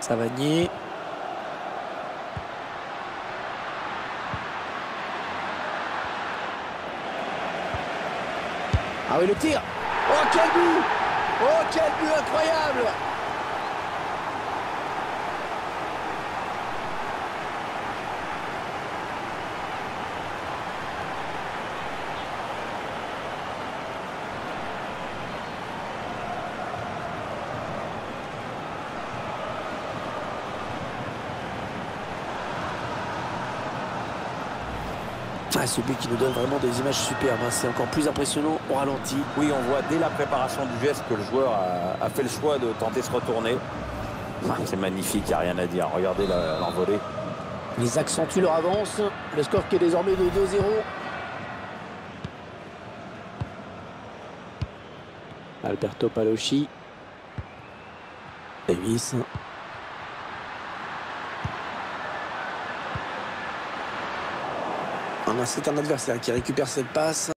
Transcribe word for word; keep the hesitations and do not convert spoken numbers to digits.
Savanier. Ah oui, le tir. Oh, quel but! Oh, quel but incroyable! Ah, ce but qui nous donne vraiment des images superbes, hein. C'est encore plus impressionnant au ralenti. Oui, on voit dès la préparation du geste que le joueur a, a fait le choix de tenter de se retourner. Ah, c'est magnifique, il n'y a rien à dire. Regardez l'envolée. Ils accentuent leur avance. Le score qui est désormais de deux zéro. Alberto Paloschi. Davis. Ah, c'est un adversaire qui récupère cette passe.